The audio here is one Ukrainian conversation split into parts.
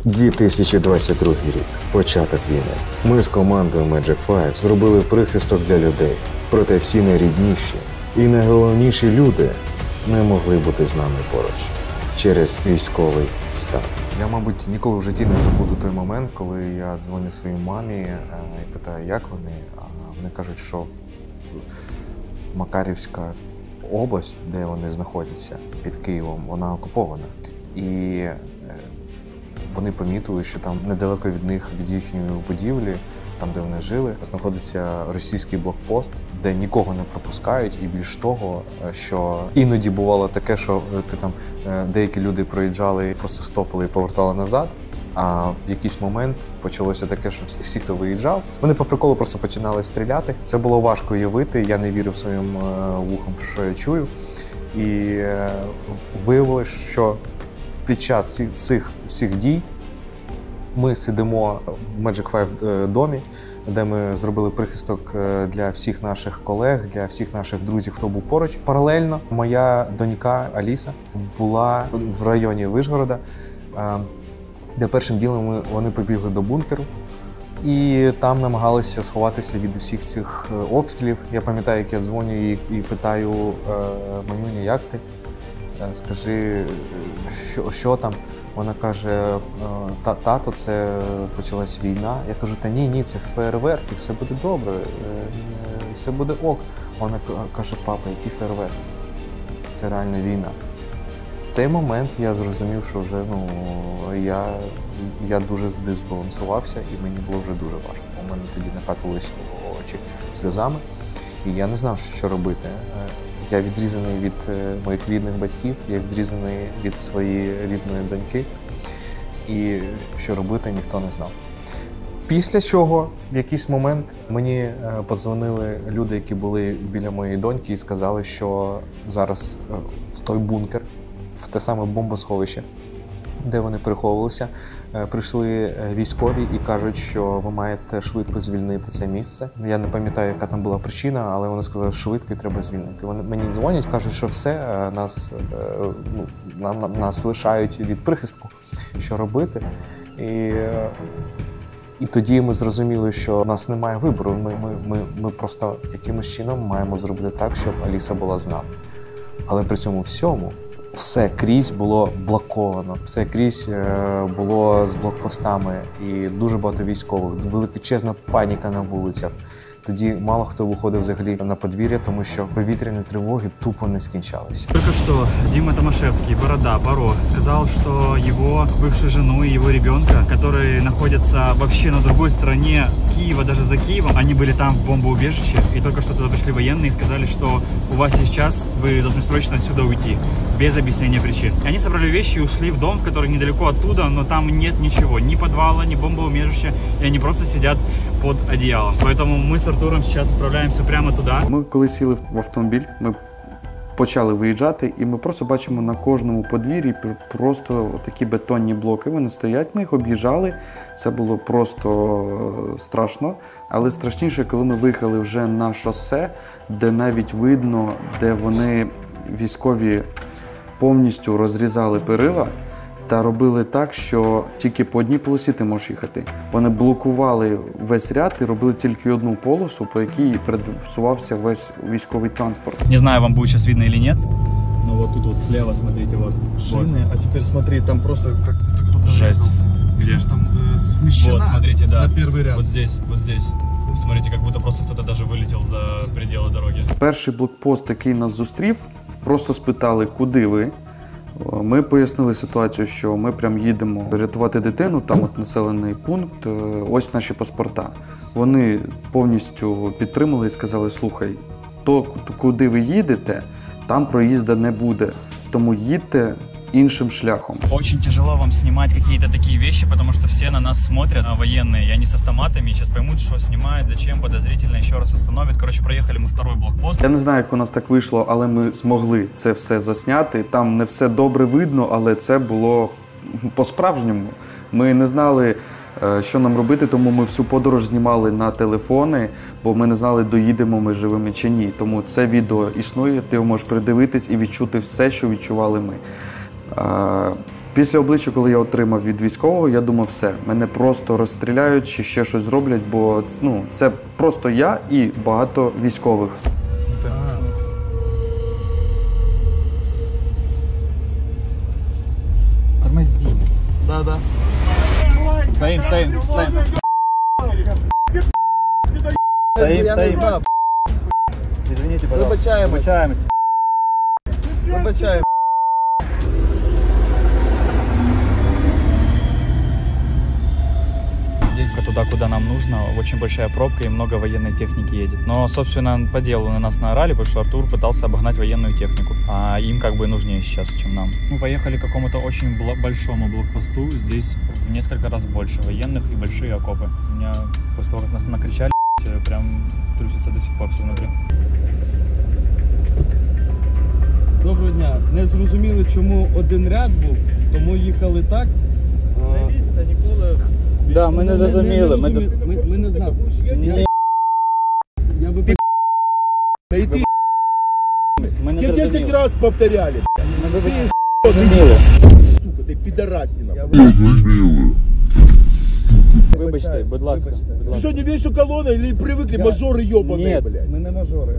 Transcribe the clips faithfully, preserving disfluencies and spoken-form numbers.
дві тисячі двадцять другий рік. Початок війни. Ми з командою Magic Five зробили прихисток для людей. Проте всі найрідніші і найголовніші люди не могли бути з нами поруч через військовий стан. Я, мабуть, ніколи в житті не забуду той момент, коли я дзвоню своїй мамі і питаю, як вони. А вони кажуть, що Макарівська область, де вони знаходяться, під Києвом, вона окупована. І вони помітили, що там недалеко від них, від їхньої будівлі, там, де вони жили, знаходиться російський блокпост, де нікого не пропускають. І більш того, що іноді бувало таке, що ти там деякі люди проїжджали, просто стопили і повертали назад. А в якийсь момент почалося таке, що всі, хто виїжджав, вони по приколу просто починали стріляти. Це було важко уявити, я не вірив своїм вухам, що я чую. І виявилось, що під час цих всіх дій ми сидимо в Magic Five домі, де ми зробили прихисток для всіх наших колег, для всіх наших друзів, хто був поруч. Паралельно моя донька Аліса була в районі Вишгорода, де першим ділом вони побігли до бункеру і там намагалися сховатися від усіх цих обстрілів. Я пам'ятаю, як я дзвоню їй і питаю: Манюня, як ти? Скажи, що, що там? Вона каже: тато, це почалась війна. Я кажу: та ні, ні, це фейерверки, все буде добре, все буде ок. Вона каже: папа, які фейерверки? Це реальна війна. В цей момент я зрозумів, що вже ну, я, я дуже дезбалансувався і мені було вже дуже важко. У мене тоді накатувалися очі сльозами і я не знав, що робити. Я відрізаний від моїх рідних батьків, я відрізаний від своєї рідної доньки, і що робити ніхто не знав. Після чого в якийсь момент мені подзвонили люди, які були біля моєї доньки, і сказали, що зараз в той бункер, в те саме бомбосховище, де вони переховувалися, прийшли військові і кажуть, що ви маєте швидко звільнити це місце. Я не пам'ятаю, яка там була причина, але вони сказали, що швидко і треба звільнити. Вони мені дзвонять, кажуть, що все, нас, ну, нас лишають від прихистку, що робити. І, і тоді ми зрозуміли, що в нас немає вибору. Ми, ми, ми, ми просто якимось чином маємо зробити так, щоб Аліса була з нами. Але при цьому всьому все крізь було блоковано, все крізь було з блокпостами і дуже багато військових, величезна паніка на вулицях. Тоді мало хто виходив взагалі на подвір'я, тому що повітряні тривоги тупо не скінчались. Только что Дима Томашевский, Борода, Баро, сказал, что его бывшую жену и его ребенка, которые находятся вообще на другой стороне Киева, даже за Киевом, они были там в бомбоубежище, и только что туда пришли военные и сказали, что у вас есть час, вы должны срочно отсюда уйти, без объяснения причин. Они собрали вещи и ушли в дом, который недалеко оттуда, но там нет ничего, ни подвала, ни бомбоубежища, и они просто сидят под одеялом. Поэтому мы с Артуром сейчас отправляємося прямо туди. Ми коли сіли в автомобіль, ми почали виїжджати, і ми просто бачимо на кожному подвір'ї просто такі бетонні блоки. Вони стоять, ми їх об'їжджали. Це було просто страшно. Але страшніше, коли ми виїхали вже на шосе, де навіть видно, де вони, військові, повністю розрізали перила та робили так, що тільки по одній полосі ти можеш їхати. Вони блокували весь ряд і робили тільки одну полосу, по якій пересувався весь військовий транспорт. Не знаю, вам будет сейчас видно или нет, но вот тут вот слева, смотрите, вот. Шины, вот. А теперь смотри, там просто как кто-то жесть. Где же там э, смещена? Вот, смотрите, да. На первый ряд. Вот здесь, вот здесь. Смотрите, как будто просто кто-то даже вылетел за пределы дороги. Перший блокпост, який нас зустрів, просто спитали, куди ви. Ми пояснили ситуацію, що ми прям їдемо рятувати дитину, там от населений пункт, ось наші паспорта. Вони повністю підтримали і сказали: слухай, то, куди ви їдете, там проїзду не буде, тому їдьте іншим шляхом. Очень тяжело вам снимать какие-то такие вещи, потому что все на нас смотрят, военные, и они с автоматами, и сейчас поймут, что снимают, зачем, подозрительно, еще раз остановят. Короче, проехали мы второй блокпост. Я не знаю, як у нас так вийшло, але ми змогли це все засняти. Там не все добре видно, але це було по-справжньому. Ми не знали, що нам робити, тому ми всю подорож знімали на телефони, бо ми не знали, доїдемо ми живими чи ні. Тому це відео існує, ти його можеш передивитись і відчути все, що відчували ми. Після обличчя, коли я отримав від військового, я думав, все, мене просто розстріляють чи ще щось зроблять, бо ну, це просто я і багато військових. Тормози. Да, да. Стоим, стоим, стоим. Стоим, Я не стоим. знаю. Извините, пожалуйста. Вибачаємось. Вибачаємось. Вибачаю. Здесь туда, куда нам нужно, очень большая пробка и много военной техники едет. Но, собственно, по делу на нас наорали, потому что Артур пытался обогнать военную технику. А им как бы нужнее сейчас, чем нам. Мы поехали к какому-то очень большому блокпосту. Здесь в несколько раз больше военных и большие окопы. У меня после того, как нас накричали, прям трусится до сих пор все внутри. Доброго дня. Не зрозуміли, чому один ряд був, тому їхали так. Міста ніколи... Да, ми не зрозуміли. Ми, ми, ми, ми не знали. Ні. Я вибачаю. Ми не Тебе десять зрозуміли. раз повторяли. Ми Ты, зрозуміли. сука, ты пидорасина. Вибачте, будь ласка. Будь Ты ласка. что, не видишь, что колонна или привыкли мажоры ебаные, Нет. блядь? Ми не мажори.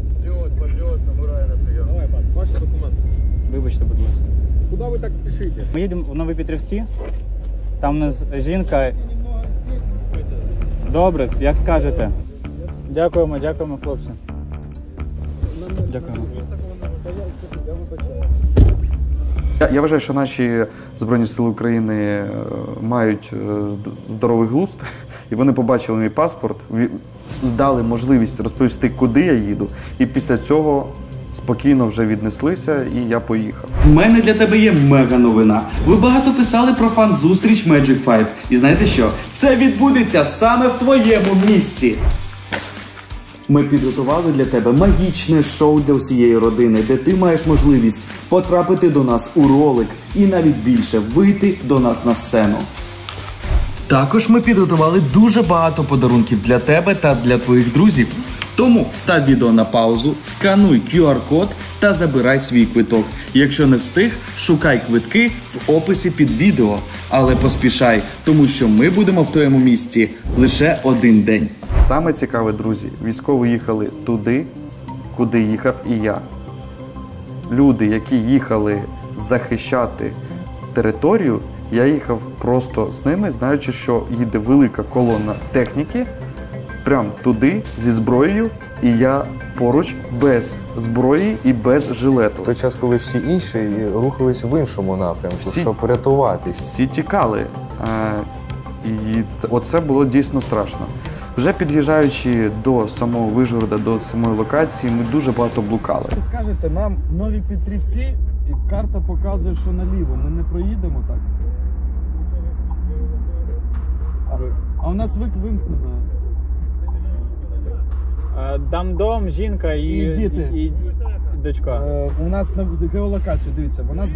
Ваши документы. Вибачте, будь ласка. Куда вы так спешите? Ми їдемо в Нові Петрівці. Там у нас жінка. Добре, як скажете. Дякуємо, дякуємо, хлопці. Дякуємо. Я, я вважаю, що наші Збройні Сили України е, мають е, зд- здоровий глузд, і вони побачили мій паспорт, ві- дали можливість розповісти, куди я їду, і після цього спокійно вже віднеслися, і я поїхав. У мене для тебе є мега новина. Ви багато писали про фан-зустріч Magic п'ять. І знаєте що? Це відбудеться саме в твоєму місті. Ми підготували для тебе магічне шоу для всієї родини, де ти маєш можливість потрапити до нас у ролик і навіть більше вийти до нас на сцену. Також ми підготували дуже багато подарунків для тебе та для твоїх друзів. Тому став відео на паузу, скануй кю ар-код та забирай свій квиток. Якщо не встиг, шукай квитки в описі під відео. Але поспішай, тому що ми будемо в твоєму місті лише один день. Саме цікаве, друзі, військові їхали туди, куди їхав і я. Люди, які їхали захищати територію, я їхав просто з ними, знаючи, що їде велика колона техніки, прям туди зі зброєю, і я поруч без зброї і без жилету. В той час, коли всі інші рухались в іншому напрямку, Всі- щоб врятуватись. Всі тікали. Е, І т- оце було дійсно страшно. Вже під'їжджаючи до самого Вишгорода, до самої локації, ми дуже багато блукали. Ви скажете, нам Нові Петрівці, і карта показує, що наліво. Ми не проїдемо так. А, а у нас вик вимкнено. Там дом, жінка і, І діти. і, і дочка. Е, у нас на геолокацію, дивіться, вона з-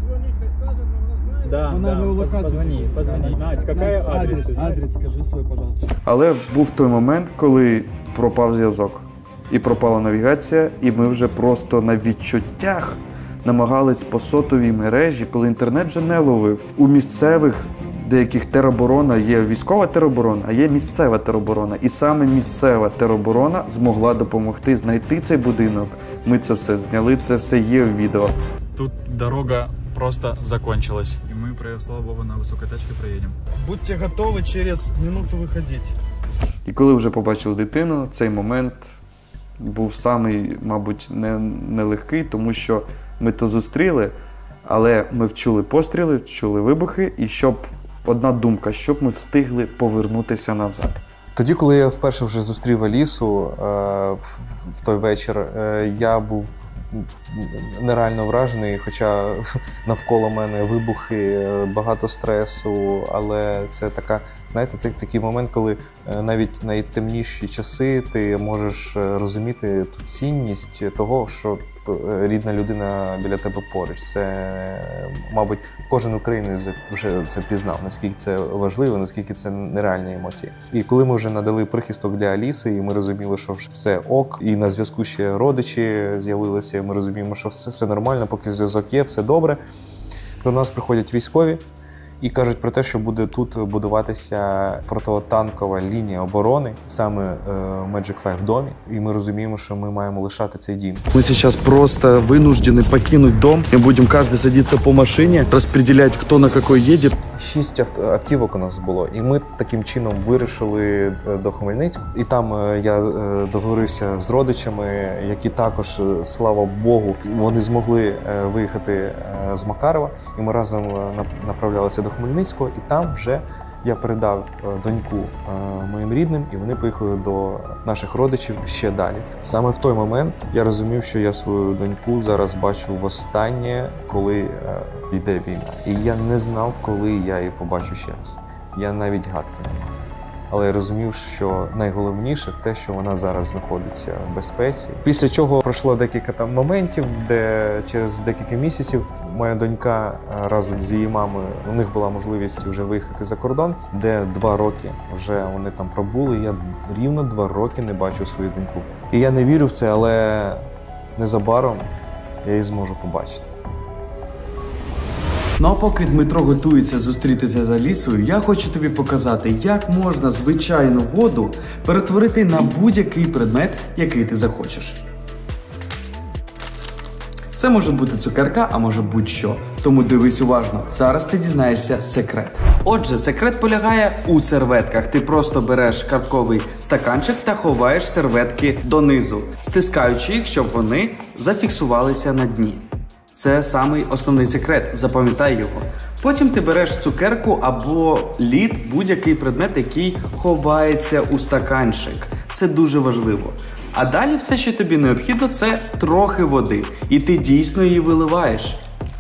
Да, вона да, геолокацію. позвони, тільки. позвони. Надь, какая Надь, адрес? адрес, адрес, скажи свой, пожалуйста. Але був той момент, коли пропав зв'язок. І пропала навігація, і ми вже просто на відчуттях намагались по сотовій мережі, коли інтернет вже не ловив. У місцевих деяких тероборона є військова тероборона, а є місцева тероборона. І саме місцева тероборона змогла допомогти знайти цей будинок. Ми це все зняли, це все є в відео. Тут дорога просто закончилась. И мы, слава богу, на высокой тачке проедем. Будьте готові через минуту виходити. І коли вже побачили дитину, цей момент був самий, мабуть, не- нелегкий, тому що ми то зустріли, але ми вчули постріли, вчули вибухи, і щоб одна думка, щоб ми встигли повернутися назад. Тоді, коли я вперше вже зустрів Алісу е, в, в той вечір, е, я був нереально вражений, хоча навколо мене вибухи, е, багато стресу, але це така, знаєте, так- такий момент, коли е, навіть найтемніші часи ти можеш е, розуміти ту цінність того, що е, рідна людина біля тебе поруч. Це, е, мабуть, кожен українець вже це пізнав, наскільки це важливо, наскільки це нереальні емоції. І коли ми вже надали прихисток для Аліси, і ми розуміли, що все ок, і на зв'язку ще родичі з'явилися, і ми розуміємо, що все, все нормально, поки зв'язок є, все добре. До нас приходять військові і кажуть про те, що буде тут будуватися протитанкова лінія оборони, саме е, Magic Five в домі. І ми розуміємо, що ми маємо лишати цей дім. Мы сейчас просто вынуждены покинуть дом. Мы будем каждый садиться по машине, распределять, кто на какой едет. Шість авт- автівок у нас було, і ми таким чином вирішили е, до Хмельницького. І там е, я е, договорився з родичами, які також, е, слава Богу, вони змогли е, виїхати е, з Макарова. І ми разом е, нап- направлялися до Хмельницького, і там вже я передав е, доньку е, моїм рідним, і вони поїхали до наших родичів ще далі. Саме в той момент я розумів, що я свою доньку зараз бачу востаннє, коли е, йде війна. І я не знав, коли я її побачу ще раз. Я навіть гадки не мав. Але я розумів, що найголовніше те, що вона зараз знаходиться в безпеці. Після чого пройшло декілька там моментів, де через декілька місяців моя донька е, разом з її мамою, у них була можливість вже виїхати за кордон, де два роки вже вони там пробули. Я рівно два роки не бачив свою доньку. І я не вірю в це, але незабаром я її зможу побачити. Ну а поки Дмитро готується зустрітися з Алісою, я хочу тобі показати, як можна звичайну воду перетворити на будь-який предмет, який ти захочеш. Це може бути цукерка, а може будь-що. Тому дивись уважно, зараз ти дізнаєшся секрет. Отже, секрет полягає у серветках. Ти просто береш картковий стаканчик та ховаєш серветки донизу, стискаючи їх, щоб вони зафіксувалися на дні. Це самий основний секрет, запам'ятай його. Потім ти береш цукерку або лід, будь-який предмет, який ховається у стаканчик. Це дуже важливо. А далі все, що тобі необхідно, це трохи води. І ти дійсно її виливаєш.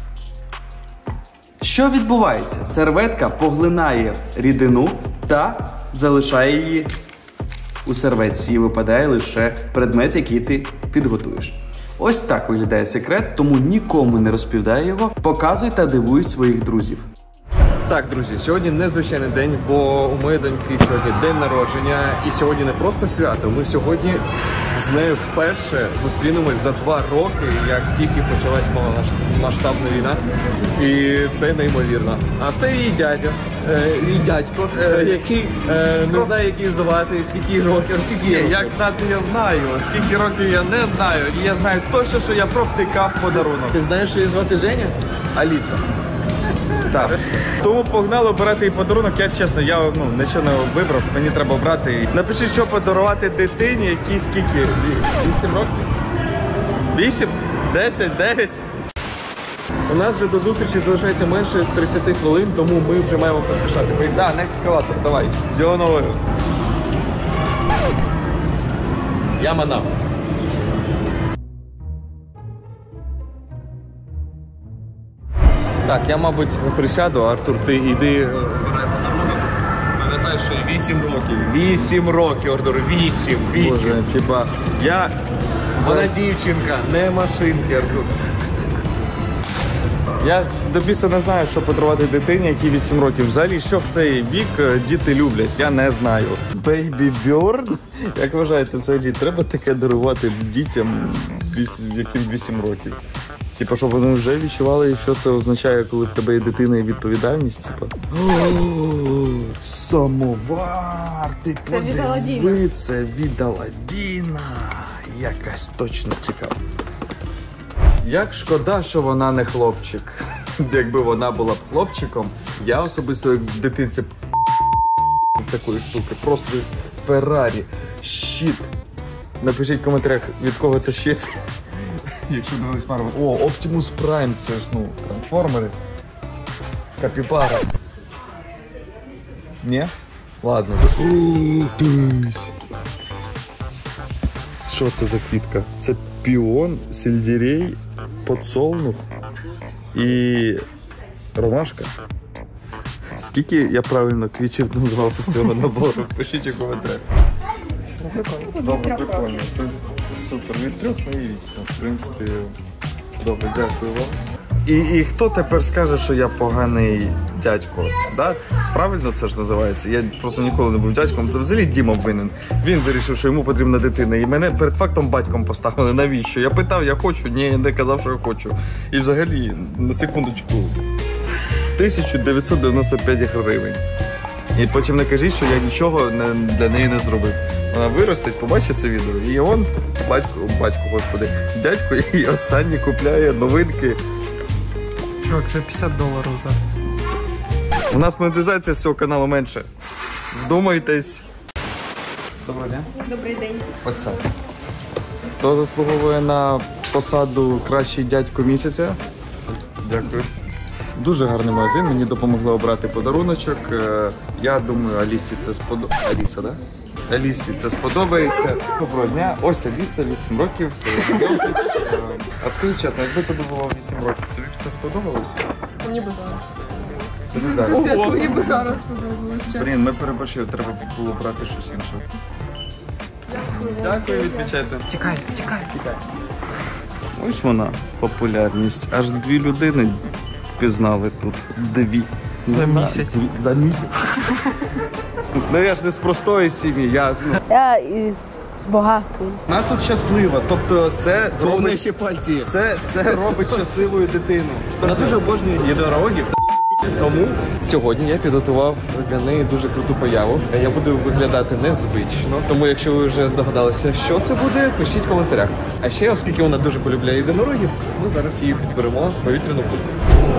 Що відбувається? Серветка поглинає рідину та залишає її у серветці. І випадає лише предмет, який ти підготуєш. Ось так виглядає секрет, тому нікому не розповідай його, показуй та дивуй своїх друзів. Так, друзі, сьогодні незвичайний день, бо у моєї доньки сьогодні день народження. І сьогодні не просто свято, ми сьогодні з нею вперше зустрінемось за два роки, як тільки почалась масштабна війна. І це неймовірно. А це її дядя, е, її дядько, е, який е, не знає, як її звати, скільки років, скільки років. Як знати, я знаю. Скільки років я не знаю. І я знаю точно, що я провтикав подарунок. Ти знаєш, що її звати Женя? Аліса. Так. Тому погнали обирати їй подарунок. Я чесно, я ну, нічого не вибрав, мені треба обрати. Напишіть, що подарувати дитині, якій скільки? Вісім років? Вісім? Десять? Дев'ять? У нас вже до зустрічі залишається менше тридцять хвилин, тому ми вже маємо поспішати. Так, да, на екскаватор, давай. Всього нового. Я манав. Так, я, мабуть, присяду, а Артур, ти йди. Пам'ятай, що їй вісім років. Вісім років, Артур, вісім, вісім. Боже, типа, я... Вона дівчинка, не машинки, Артур. Я до біса не знаю, що подарувати дитині, якій вісім років. Взагалі, що в цей вік діти люблять, я не знаю. Baby Bird? Як вважаєте, взагалі треба таке дарувати дітям, яким вісім років? Типа, щоб вони вже відчували, що це означає, коли в тебе є дитина і відповідальність, типа. Самовар, ти Це від Аладдіна. подиви, це від Аладдіна. Якась точно цікава. Як шкода, що вона не хлопчик. Якби вона була б хлопчиком, я особисто як в дитинстві такої штуки. Просто Феррарі, щит. Напишіть в коментарях, від кого це щит. Якщо дивились Марвел. О, Optimus Prime, це ж, ну, трансформери. Капібара. Ні? Ладно. Що це за квітка? Це піон, сельдерей, подсолнух і ромашка. Скільки я правильно квітів назвав з цього набору? Пишіть у коментарях. Добре, прикольно. Супер. Від трьох на вісім. В принципі, добре, дякую вам. І, і хто тепер скаже, що я поганий дядько? Да? Правильно це ж називається? Я просто ніколи не був дядьком. Це взагалі Діма винен. Він вирішив, що йому потрібна дитина. І мене перед фактом батьком поставили. Навіщо? Я питав, я хочу. Ні, я не казав, що я хочу. І взагалі, на секундочку, тисяча дев'ятсот дев'яносто п'ять гривень. І потім не кажіть, що я нічого не, для неї не зробив. Вона виростить, побачить це відео. І он, батько, батько, господи, дядько, і останній купляє новинки. Чувак, це п'ятдесят доларів зараз. У нас монетизація з цього каналу менше. Вдумайтесь. Доброго дня. Добрий день. Оце. Хто заслуговує на посаду кращий дядько місяця? Дякую. Дуже гарний магазин, мені допомогли обрати подаруночок. Е, Я думаю, Алісі це сподобається. Аліса, так? Да? Алісі це сподобається. Доброго дня. Ось Аліса, вісім років. Знайомтесь. Е, А скажи чесно, якби тобі було вісім років, тобі б це сподобалось? Мені би зараз. Тобі зараз? Чесно, мені би зараз сподобалось, чесно. Блін, ми перебачили, треба було брати щось інше. Дякую, відмічайте. Тікай, тікай, тікай. Ось вона, популярність. Аж дві людини пізнали тут. Дві. За місяць. За місяць. Ну я ж не з простої сім'ї, ясно. Я із багатої. Вона тут щаслива, тобто це робить, ще пальці. це, це робить щасливою дитину. Вона дуже обожнює єдинорогів. Тому сьогодні я підготував для неї дуже круту появу. Я буду виглядати незвично, тому якщо ви вже здогадалися, що це буде, пишіть в коментарях. А ще, оскільки вона дуже полюбляє єдинорогів, ми зараз її підберемо в повітряну кульку.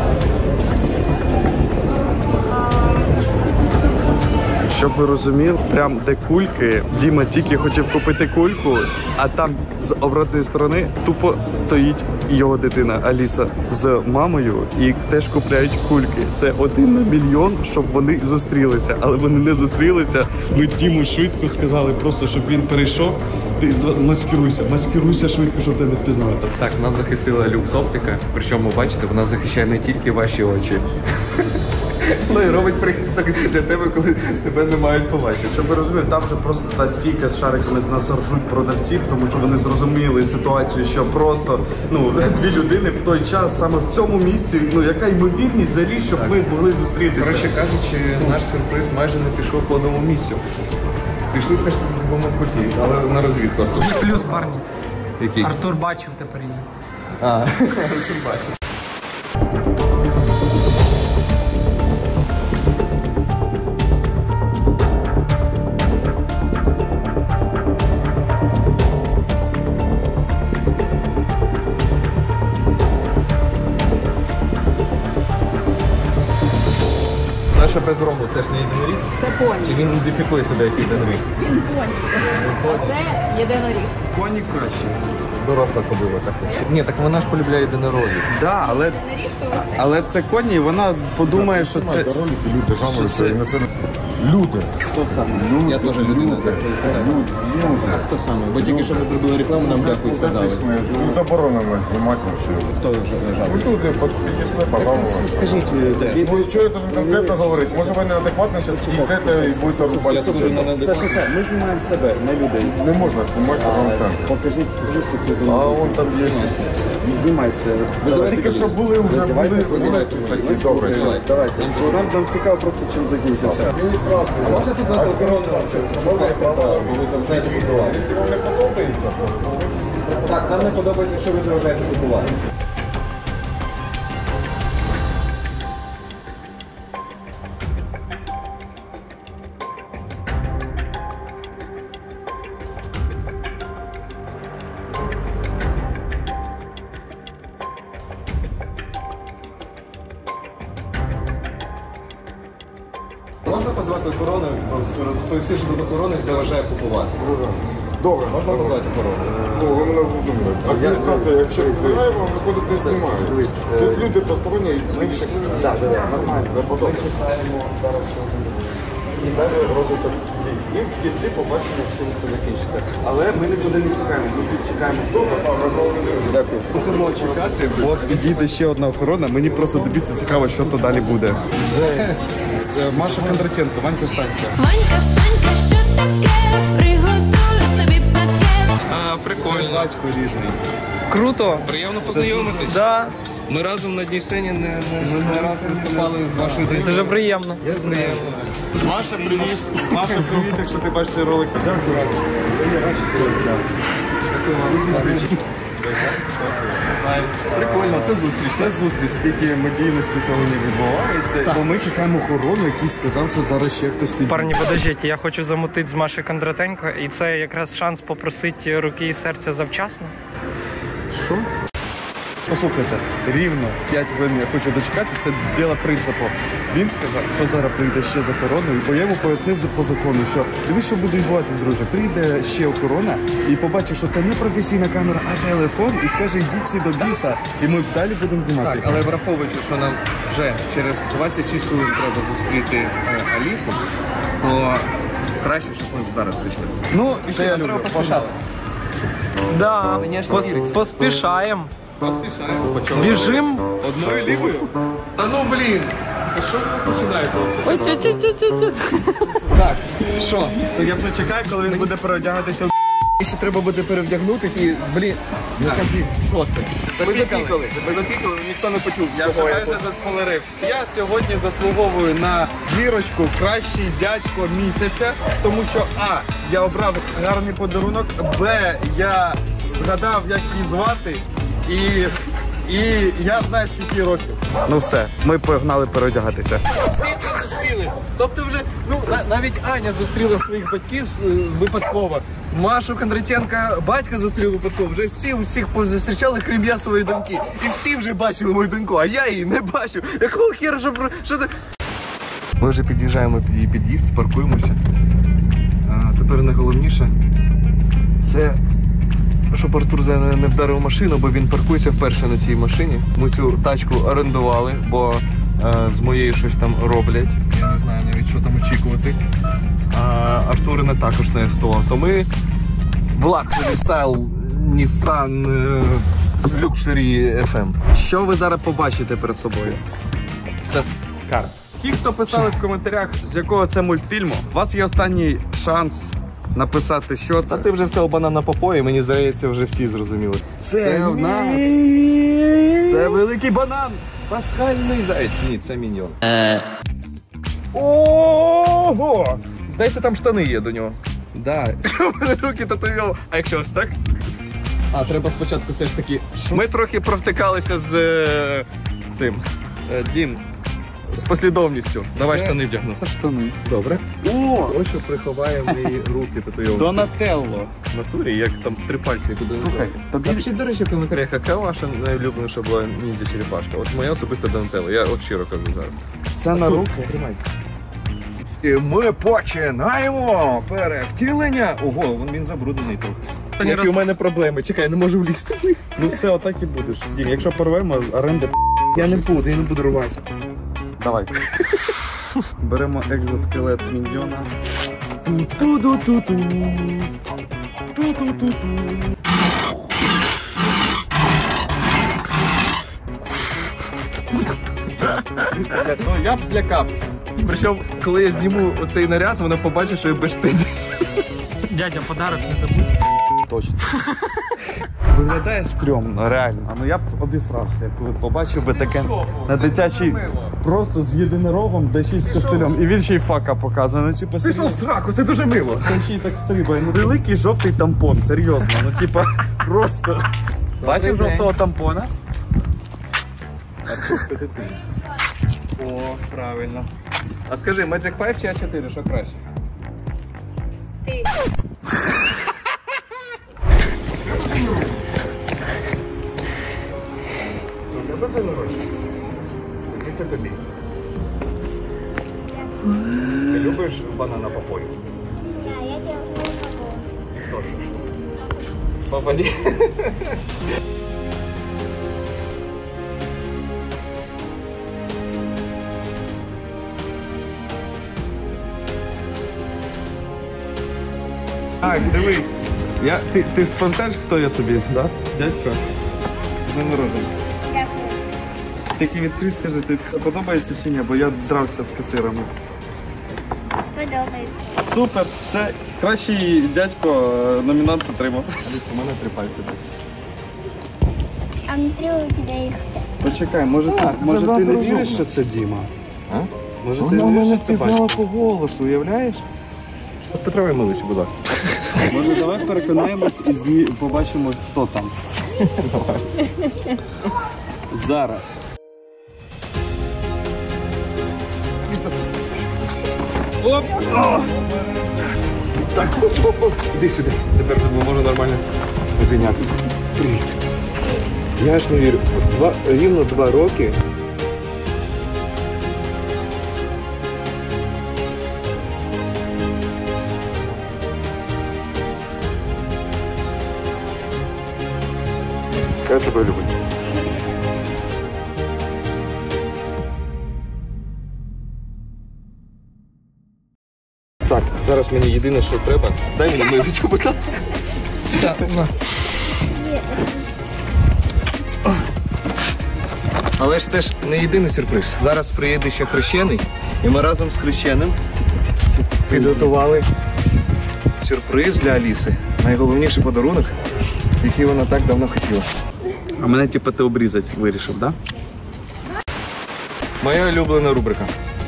Щоб ви розуміли, прям де кульки, Діма тільки хотів купити кульку, а там з обратної сторони тупо стоїть його дитина Аліса з мамою і теж купляють кульки. Це один на мільйон, щоб вони зустрілися. Але вони не зустрілися. Ми Діму швидко сказали просто, щоб він перейшов. Ти маскируйся, маскируйся швидко, щоб ти не впізнали. Так, нас захистила люкс оптика, причому, бачите, вона захищає не тільки ваші очі. Ну і робить прихисток для тебе, коли тебе не мають побачити. Щоб ви розуміли, там вже просто та стійка з шариками нас ржуть продавців, тому що вони зрозуміли ситуацію, що просто ну дві людини в той час саме в цьому місці. Ну яка ймовірність взагалі, щоб ми могли зустрітися? Коротше кажучи, наш сюрприз майже не пішов по одному місцю. Пішли все ж таки в одному куті, але на розвідку. І плюс, парні. Який? Артур бачив тепер її. А, Артур бачив. Наша без рогу, це ж не єдиноріг? Це поні. Чи він ідентифікує себе як єдиноріг? Він поні. А це єдиноріг. Коні краще. Доросла кобила так. Ні, так вона ж полюбляє єдинорогів. Да, але, Єдиноріг, то оце. але це коні, і вона подумає, що це. Люди жалуються і на це. Люди. Хто саме? Я теж людина така. А хто саме? Бо тільки що ми зробили рекламу, нам дякую сказали. Ну, заборонено знімати взагалі. Хто жалується? Люди підійшли, пожалуйста. Скажіть, де? Ну, що я должен конкретно говорити? Може ви неадекватно зараз підійдете і будете рубати? Я скажу на неадекватно. Ми знімаємо себе, не людей. Не можна знімати в центр. Покажіть стрічку, які А он там є. не знімайте. Тільки що були, вже були. Добре, Давайте. Нам, нам цікаво просто, чим закінчиться. Адміністрація. А можна позвати охорону, щоб ви справа, бо ви заважаєте купувати? Якщо вам не подобається, Так, нам не подобається, що ви заважаєте купувати. Можна позвати охорону, розповісти, що тут охоронець заважає купувати? добре. Можна позвати охорону? Ну, ви мене зрозуміли. Адміністрація, якщо знімає, вам виходить не знімає. Тут люди посторонні, інші. Так, нормально. Не подобається. Чекаємо зараз, що і далі розвиток дій. І в кінці побачимо, чим це закінчиться. Але ми нікуди не чекаємо, ми тут чекаємо. Дякую. Будемо чекати, бо підійде ще одна охорона. Мені просто до біса цікаво, що то далі буде. Жесть. Маша Кондратенко, Ванька Станька. Ванька Станька, що таке? Приготуй собі пакет. А, прикольно. Це батько рідний. Круто. Приємно познайомитись. Да. Ми разом на одній сцені не, не, не раз виступали з вашою донькою. Дуже приємно. Я знаю. Маша, привіт. Маша, привіт, якщо ти бачиш цей ролик. Прикольно, це зустріч. Це зустріч, скільки медійності сьогодні відбувається. Бо ми чекаємо охорону, який сказав, що зараз ще хтось підійде. Парні, подождіть, я хочу замутити з Машею Кондратенко, і це якраз шанс попросити руки і серця завчасно. Що? Послухайте, рівно п'ять хвилин я хочу дочекатися, це діло принципу. Він сказав, що зараз прийде ще з охороною, бо я йому пояснив по закону, що дивись, що буде відбуватись, друже. Прийде ще охорона і побачить, що це не професійна камера, а телефон, і скаже, йдіть всі до біса, і ми далі будемо знімати. Так, але враховуючи, що нам вже через двадцять шість хвилин треба зустріти е, Алісу, то краще, щоб ми зараз пішли. Ну, і це я люблю. Пошали. Да, пос- поспішаємо. Біжим. Одною лівою? А ну, блін! Та що ви починаєте оце? Ось тю-тю-тю-тю. Так, що? То я вже чекаю, коли він буде переодягатися в і ще треба буде перевдягнутися і, блін, ну кажіть, що це? Ви запікали, ви запікали, ніхто не почув. Я вже майже заспойлерив. Я сьогодні заслуговую на зірочку кращий дядько місяця, тому що А, я обрав гарний подарунок, Б, я згадав, як її звати, і, і я знаю, скільки років. Ну все, ми погнали переодягатися. Всіх зустріли. Тобто вже, ну, на- навіть Аня зустріла своїх батьків е, випадково. Машу Кондратенка батька зустріли випадково. Вже всі усіх зустрічали, крім я своєї доньки. І всі вже бачили мою доньку, а я її не бачу. Якого хера, що, про- що ти... Ми вже під'їжджаємо під її під'їзд, паркуємося. А тепер найголовніше це, щоб Артур не не вдарив машину, бо він паркується вперше на цій машині. Ми цю тачку орендували, бо е, з моєю щось там роблять. Я не знаю навіть, що там очікувати. А Артурина також не СТО. То ми в Luxury Style Nissan е, Luxury еф ем. Що ви зараз побачите перед собою? Це скарб. Ті, хто писали в коментарях, з якого це мультфільму, у вас є останній шанс написати, що це. А ти вже сказав банан на попої, мені здається, вже всі зрозуміли. Це, це в нас. Це великий банан. Пасхальний заяць. Ні, це міньйон. Ого! Здається, там штани є до нього. Да. Руки татуйов. А якщо ж так? А, треба спочатку все ж таки. Ми трохи провтикалися з е, цим. Е, Дім. З послідовністю. Давай це... штани вдягну. Це штани. Добре. О! Ось що приховає мої руки татуйов. Донателло. В натурі, як там три пальці куди. Слухай, тобі... Напишіть, до речі, в коментарях, яка ваша найулюбленіша була ніндзя черепашка. От моя особиста Донателло. Я от щиро кажу зараз. Це на руки. Тримай. І ми починаємо перевтілення. Ого, він, він забруднений трохи. Які роз... у мене проблеми. Чекай, я не можу влізти. Ну все, отак і будеш. Дім, якщо порвемо, оренда. Я не буду, я не буду рвати. Давай. Беремо екзоскелет міньйона. Ту-ту-ту-ту. Ту-ту-ту-ту. Ну, я б злякався. Причому, коли я зніму оцей наряд, вона побачить, що я без штанів. Дядя, подарок не забудь. Точно. Виглядає стрьомно, реально. А ну я б обісрався, коли побачив би таке на дитячий, просто з єдинорогом, де ще й з костелем. І він ще й фака показує. Ну, типа, пішов в сраку, це дуже мило. Він ще й так стрибає. Ну, великий жовтий тампон, серйозно. Ну, типа, просто. Бачив жовтого тампона? О, правильно. А скажи, Magic п'ять чи а чотири, що краще? Ти. Тебе народження. І це тобі. Ти любиш банана попой? Так, я тебе Точно. Папа ні. Так, дивись. Я, ти, ти ж пам'ятаєш, хто я тобі, да? Дядько? З днем народження. Дякую. Тільки відкрий, скажи, тобі це подобається чи ні, бо я дрався з касирами. Подобається. Супер, все. Кращий дядько номінант отримав. У мене три пальці. а внутри у тебя их. Почекай, може ти, може ти не віриш, що це Діма? А? Може ти Вона не мене віриш, що це пізнала батько? по голосу, уявляєш? Потривай милися, будь ласка. Може давай переконаємось і зні... побачимо, хто там. Зараз. Оп! Так, оп-оп-оп. Іди сюди. Тепер тебе можу нормально обійняти. Привіт. Я ж не вірю. Два, рівно два роки. Я тебе люблю. Так, зараз мені єдине, що треба. Дай мені мивочку, будь ласка. Але ж це ж не єдиний сюрприз. Зараз приїде ще хрещений, і ми разом з хрещеним підготували сюрприз для Аліси. Найголовніший подарунок, який вона так давно хотіла. А мене типу ти обрізати вирішив, так? Да? Моя улюблена рубрика.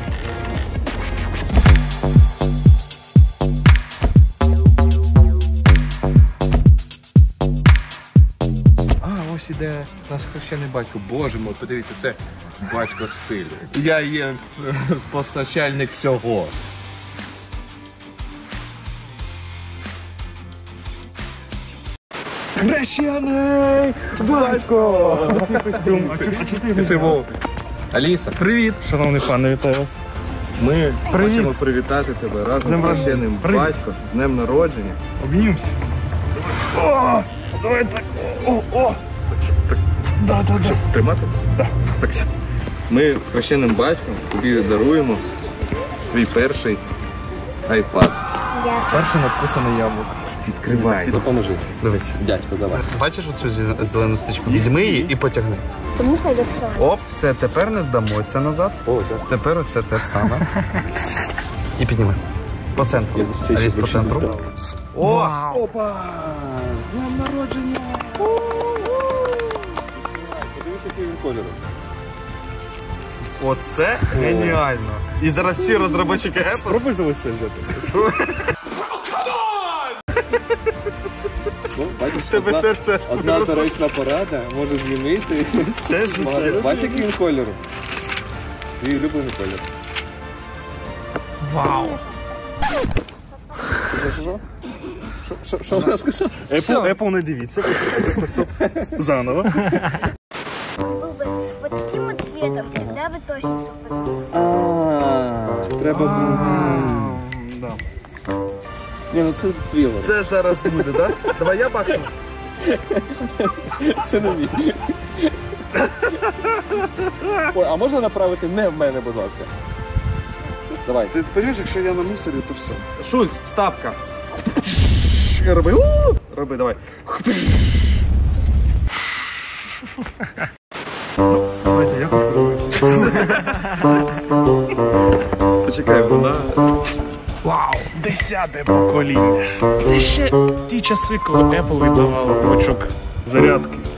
А, ось іде наш хрещений батько. Боже мой, подивіться, це батько стилю. Я є постачальник всього. Хрещений батько! Це Вов. Аліса, привіт! Шановний пане, вітаю вас. Ми Привіт. хочемо привітати тебе разом Днем з хрещеним Привіт. батьком, з днем народження. Обнімемося. О, давай так. О, о. Да, да, да. Тримати? Так. Так. Ми з хрещеним батьком тобі даруємо твій перший айпад. Перший надписаний яблук. Відкривай. Допоможи. Дивись. Дядько, давай. Бачиш оцю зі- зелену стичку? Візьми її і потягни. Тому хай доставай. Оп, все, тепер не здамо це назад. О, так. Тепер оце те ж саме. І підніми. По центру. Я здесь ще Аліс, по більше не центру. здав. О! Опа! З днем народження! Подивись, який він кольору. Оце геніально. І зараз всі розробники Apple. Спробуй завести взяти. Ну, бачиш, Тебе одна, серце одна просто- доречна порада може змінити. Це ж Молодець. Бачиш, який він кольору? Твій улюблений колір. Вау. Що- що- Що вона сказала? Apple, Apple не дивіться. Заново. Был бы вот таким вот цветом, тогда бы точно совпадал. А, треба. Да. Ні, ну це твій. Це зараз буде, так? Давай я бахну. Це не мій. Ой, а можна направити не в мене, будь ласка? Давай. Ти розумієш, якщо я намусорю, то все. Шульц, ставка. Роби. У! Роби, давай. Давайте я попробую. Почекай, вона. Вау! Десяте покоління. Це ще ті часи, коли Apple віддавав ручок зарядки.